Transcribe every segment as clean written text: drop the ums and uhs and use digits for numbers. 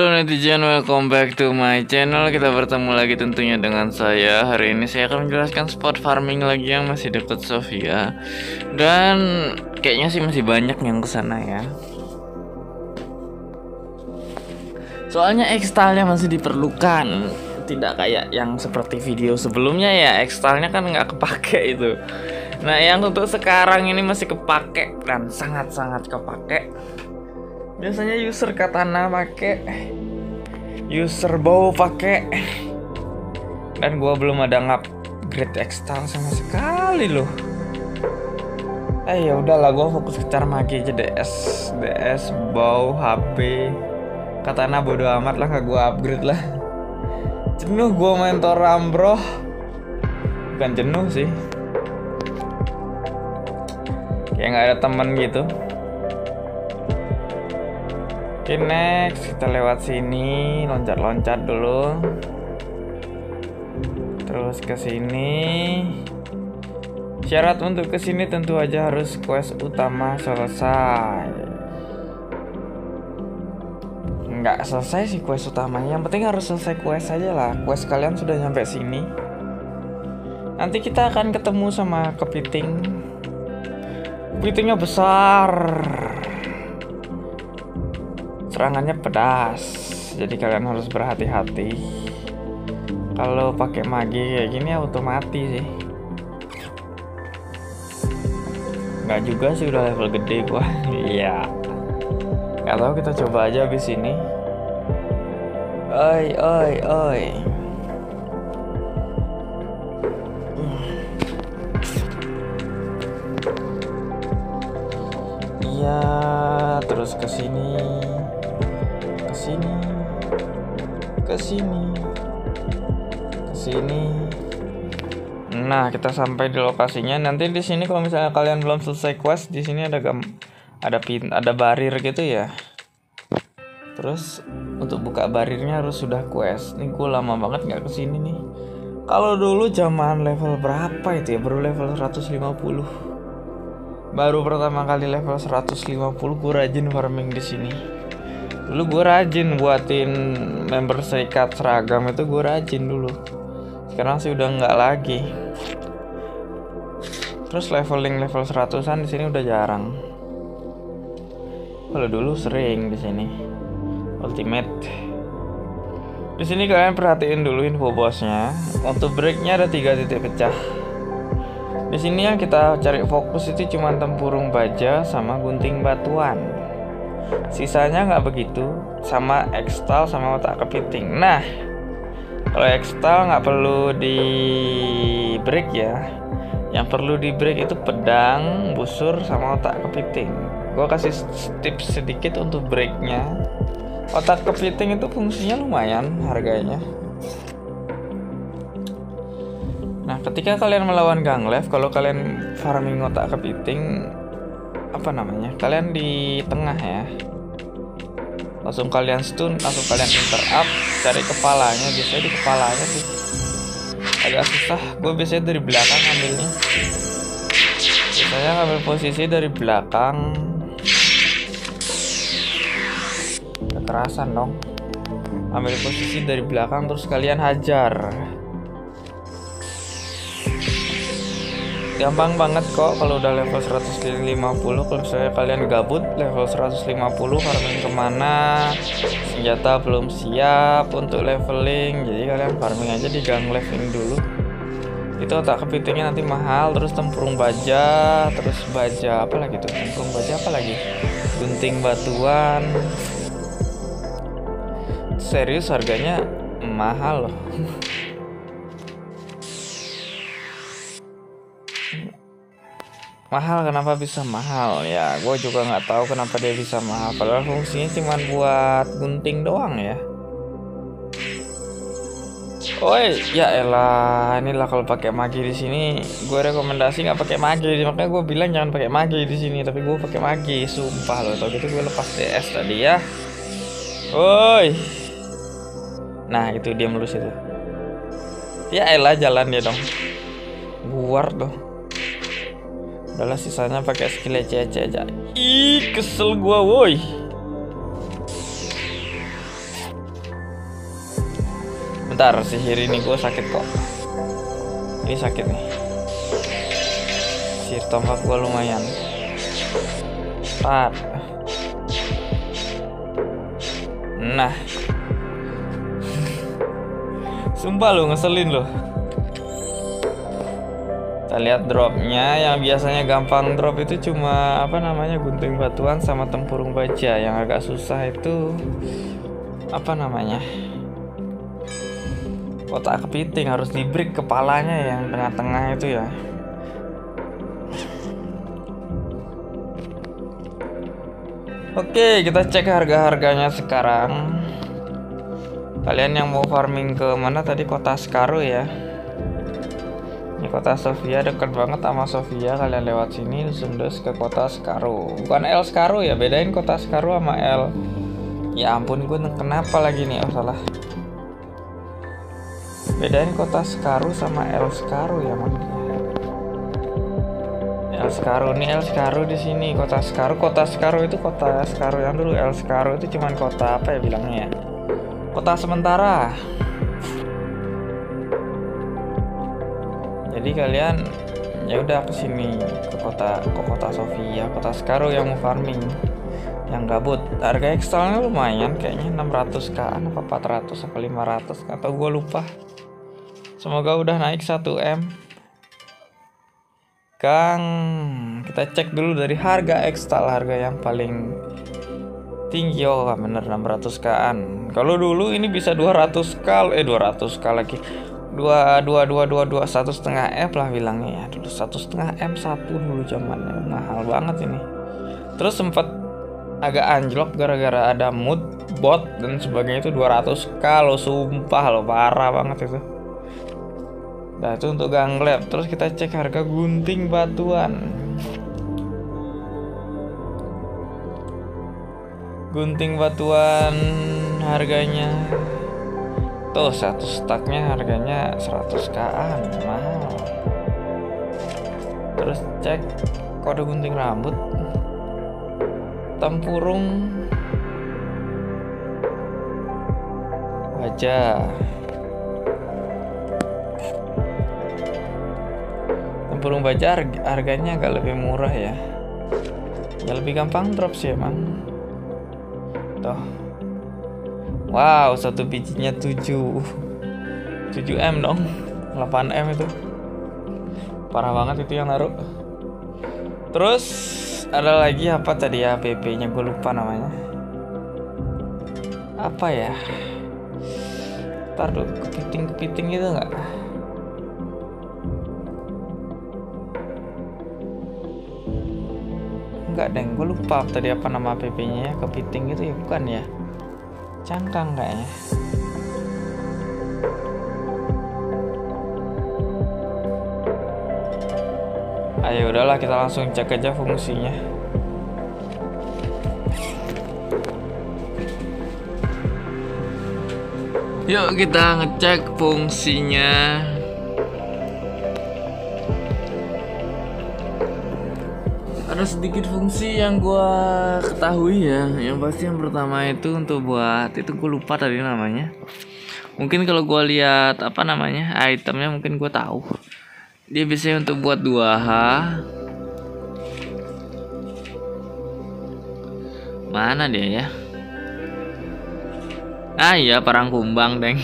Halo netizen, welcome back to my channel. Kita bertemu lagi tentunya dengan saya. Hari ini saya akan menjelaskan spot farming lagi yang masih dekat Sofia. Dan kayaknya sih masih banyak yang kesana ya. Soalnya X-Style-nya masih diperlukan. Tidak kayak yang seperti video sebelumnya ya, X-Style-nya kan nggak kepake itu. Nah yang untuk sekarang ini masih kepake dan sangat-sangat kepake. Biasanya user katana pakai, user bow pakai, dan gua belum ada ngupgrade X-Style sama sekali loh. Ya udahlah, gua fokus ke cara magi aja. DS bow, HP, katana bodo amat lah, gak gua upgrade lah. Jenuh gua main Toram bro. Bukan jenuh sih, kayak nggak ada temen gitu. Oke, next kita lewat sini, loncat-loncat dulu. Terus ke sini. Syarat untuk ke sini tentu aja harus quest utama selesai. Nggak selesai sih quest utamanya, yang penting harus selesai quest aja lah. Quest kalian sudah nyampe sini. Nanti kita akan ketemu sama kepiting. Kepitingnya besar. Serangannya pedas, jadi kalian harus berhati-hati. Kalau pakai magi kayak gini auto mati sih. Nggak juga sih, udah level gede gua. Iya. Nggak tahu, kita coba aja abis ini. Oi. Iya, terus ke sini. Ke sini. Nah, kita sampai di lokasinya. Nanti di sini kalau misalnya kalian belum selesai quest, di sini ada barir gitu ya. Terus untuk buka barirnya harus sudah quest. Nih gue lama banget nggak kesini nih. Kalau dulu zaman level berapa itu ya? Baru level 150. Baru pertama kali level 150 gue rajin farming di sini. Dulu gue rajin buatin member serikat seragam, itu gue rajin dulu. Sekarang sih udah nggak lagi. Terus leveling level 100-an di sini udah jarang. Kalau dulu sering di sini. Ultimate. Di sini kalian perhatiin dulu info bosnya. Untuk breaknya ada 3 titik pecah. Di sini yang kita cari fokus itu cuma tempurung baja sama gunting batuan. Sisanya nggak begitu, sama X-Style sama otak kepiting. Nah, kalau X-Style nggak perlu di break ya. Yang perlu di break itu pedang, busur, sama otak kepiting. Gua kasih tips sedikit untuk breaknya. Otak kepiting itu fungsinya lumayan harganya. Nah, ketika kalian melawan Ganglev, kalau kalian farming otak kepiting, kalian di tengah ya, langsung kalian stun, langsung kalian interrupt, cari kepalanya. Biasanya di kepalanya sih agak susah. Gue biasanya dari belakang ngambilnya. Biasanya ngambil posisi dari belakang. Kekerasan dong. Ambil posisi dari belakang terus kalian hajar. Gampang banget kok kalau udah level 150. Kalau misalnya kalian gabut level 150 farming kemana, senjata belum siap untuk leveling, jadi kalian farming aja di Ganglev ini dulu. Itu otak kepitingnya nanti mahal. Terus tempurung baja, terus baja apa lagi tuh, tempurung baja apa lagi, gunting batuan. Serius harganya mahal loh. Mahal, kenapa bisa mahal ya? Gue juga nggak tahu kenapa dia bisa mahal. Padahal fungsinya cuma buat gunting doang ya. Oi, ya elah, inilah kalau pakai magi di sini. Gue rekomendasi nggak pakai magi, makanya gue bilang jangan pakai magi di sini. Tapi gue pakai magi, sumpah loh. Tau gitu gue lepas DS tadi ya. Woi, nah itu dia melus itu. Ya elah, jalan dia dong. Buar tuh. Udahlah, sisanya pakai skill ECC aja. Ih, kesel gua woi. Bentar, sihir ini gue sakit kok. Ini sakit nih. Sihir tombak gue lumayan. Nah. Sumpah lu ngeselin loh. Kita lihat dropnya, yang biasanya gampang drop itu cuma apa namanya, gunting batuan sama tempurung baja. Yang agak susah itu apa namanya, kotak kepiting, harus di break kepalanya yang tengah-tengah itu ya. Oke, kita cek harga-harganya sekarang. Kalian yang mau farming ke mana tadi, kota Skaru ya. Ini kota Sofia, dekat banget sama Sofia. Kalian lewat sini terus ke kota Skaru. Bukan El Skaru ya, bedain kota Skaru sama El. Ya ampun, gue kenapa lagi nih? Oh salah. Bedain kota Skaru sama El Skaru ya maksudnya. El Skaru nih, El Skaru di sini. Kota Skaru itu kota Skaru yang dulu. El Skaru itu cuman kota apa ya bilangnya ya? Kota sementara. Jadi kalian ya udah ke sini ke kota Sofia, kota Skaru yang mau farming, yang gabut. Harga ekstalnya lumayan kayaknya 600k apa 400 apa 500 atau gue lupa. Semoga udah naik 1M. Kang, kita cek dulu dari harga ekstal, harga yang paling tinggi. Oh bener 600k-an. Kalau dulu ini bisa 200k, 200k lagi. 1,5 F lah bilangnya ya. Dulu 1,5 M satu dulu zamannya, mahal banget ini. Terus sempat agak anjlok gara-gara ada mood bot dan sebagainya, itu 200k lo, sumpah lo, parah banget itu. Nah itu untuk gang lab. Terus kita cek harga gunting batuan. Gunting batuan harganya tuh, satu staknya harganya 100k-an, mahal. Terus cek kode gunting rambut, tempurung wajah. Tempurung baja harganya agak lebih murah ya. Ya lebih gampang drop sih emang. Tuh. Wow, satu bijinya 7M dong. 8M itu. Parah banget itu yang naruh. Terus ada lagi apa tadi ya, PP-nya gue lupa namanya. Apa ya? Ntar dulu, kepiting itu enggak? Enggak deng, gue lupa tadi apa nama PP-nya. Kepiting itu ya, bukan ya? Cangkang kayaknya. Ayo udahlah, kita langsung cek aja fungsinya. Yuk kita ngecek fungsinya. Ada sedikit fungsi yang gue ketahui ya. Yang pasti yang pertama itu untuk buat, itu gue lupa tadi namanya. Mungkin kalau gue lihat apa namanya itemnya mungkin gue tahu. Dia biasanya untuk buat 2H. Mana dia ya? Ah iya, parang kumbang deng.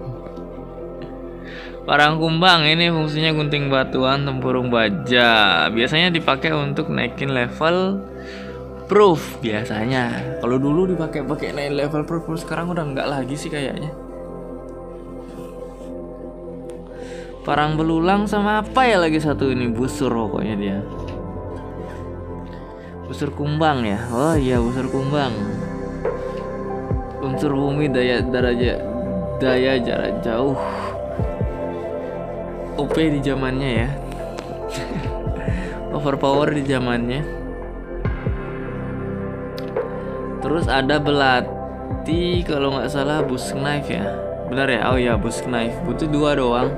Parang kumbang ini fungsinya gunting batuan, tempurung baja. Biasanya dipakai untuk naikin level proof biasanya. Kalau dulu dipakai naik level proof, sekarang udah enggak lagi sih kayaknya. Parang belulang sama apa ya lagi satu ini, busur pokoknya dia. Busur kumbang ya. Oh iya, busur kumbang. Unsur bumi daya jarak jauh. OP di zamannya ya. Overpower di zamannya. Terus ada belati kalau nggak salah, busk knife ya. Benar ya? Oh ya, busk knife. Butuh 2 doang.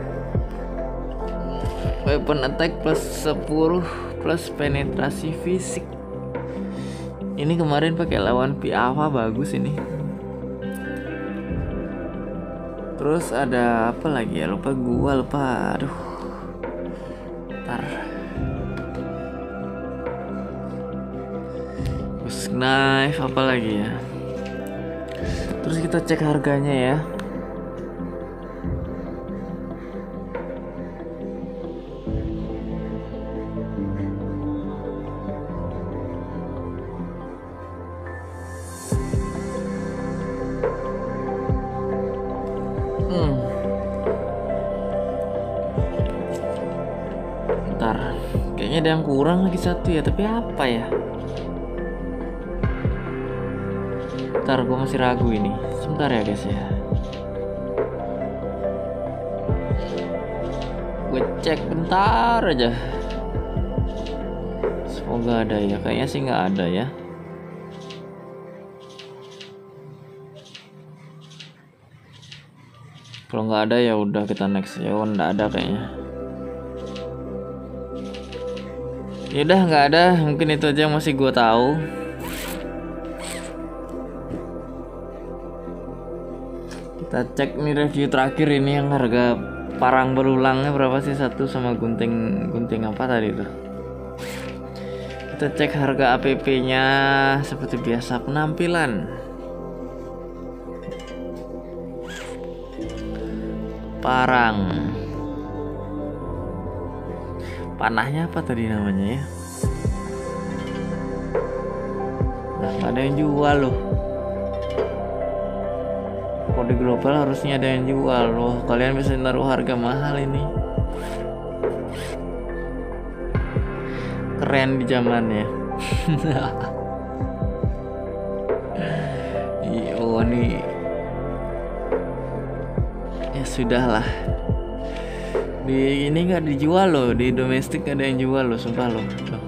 Weapon attack plus 10 plus penetrasi fisik. Ini kemarin pakai lawan Piava bagus ini. Terus ada apa lagi ya? Lupa. Aduh. Ntar. Terus knife apa lagi ya? Terus kita cek harganya ya. Ntar, kayaknya ada yang kurang lagi satu ya, tapi apa ya? Ntar gue masih ragu ini. Sebentar ya guys ya. Gue cek bentar aja. Semoga ada ya. Kayaknya sih nggak ada ya. Kalau nggak ada ya udah kita next ya. Oh, nggak ada kayaknya. Ya udah nggak ada. Mungkin itu aja yang masih gue tahu. Kita cek nih review terakhir ini yang harga parang berulangnya berapa sih, satu sama gunting apa tadi tuh. Kita cek harga APP-nya seperti biasa, penampilan. Parang. Panahnya apa tadi namanya ya? Nah, nggak ada yang jual loh. Kode global harusnya ada yang jual loh. Kalian bisa naruh harga mahal ini. Keren di zamannya. Oh nih. Ya sudahlah. Di ini nggak dijual loh. Di domestik nggak ada yang jual loh, sumpah loh.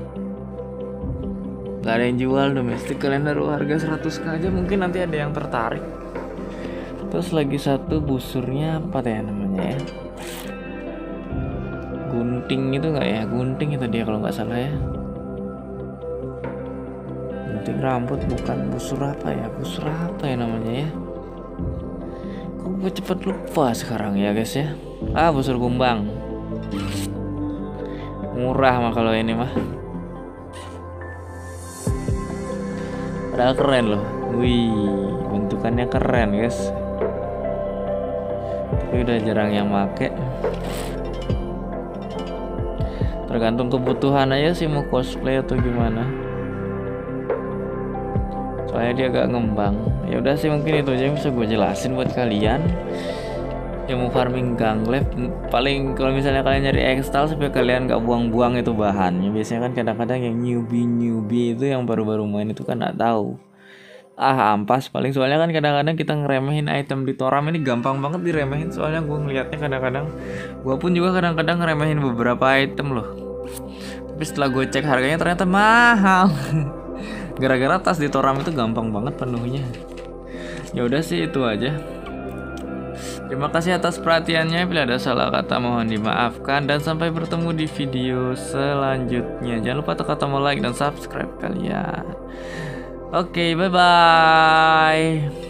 Nggak ada yang jual domestik. Kalian naruh harga 100 aja, mungkin nanti ada yang tertarik. Terus lagi satu busurnya apa ya namanya ya? Gunting itu nggak ya? Gunting itu dia kalau nggak salah ya. Gunting rambut bukan, busur apa ya? Busur apa ya namanya ya? Kok gue cepet lupa sekarang ya guys ya? Ah, busur kumbang. Murah mah kalau ini mah. Padahal keren loh. Wih, bentukannya keren guys. Tapi udah jarang yang make. Tergantung kebutuhan aja sih mau cosplay atau gimana. Soalnya dia agak ngembang. Ya udah sih, mungkin itu aja yang bisa gue jelasin buat kalian yang mau farming ganglef. Paling kalau misalnya kalian nyari ekstal supaya kalian gak buang-buang itu bahannya. Biasanya kan kadang-kadang yang newbie itu yang baru-baru main itu kan gak tahu. Ampas paling, soalnya kan kadang-kadang kita ngeremehin item di Toram ini, gampang banget diremehin. Soalnya gue ngeliatnya kadang-kadang, gue pun juga kadang-kadang ngeremehin beberapa item loh. Tapi setelah gue cek harganya ternyata mahal. Gara-gara tas di Toram itu gampang banget penuhnya. Ya udah sih itu aja. Terima kasih atas perhatiannya. Bila ada salah kata mohon dimaafkan, dan sampai bertemu di video selanjutnya. Jangan lupa tekan tombol like dan subscribe kalian. Oke, bye-bye.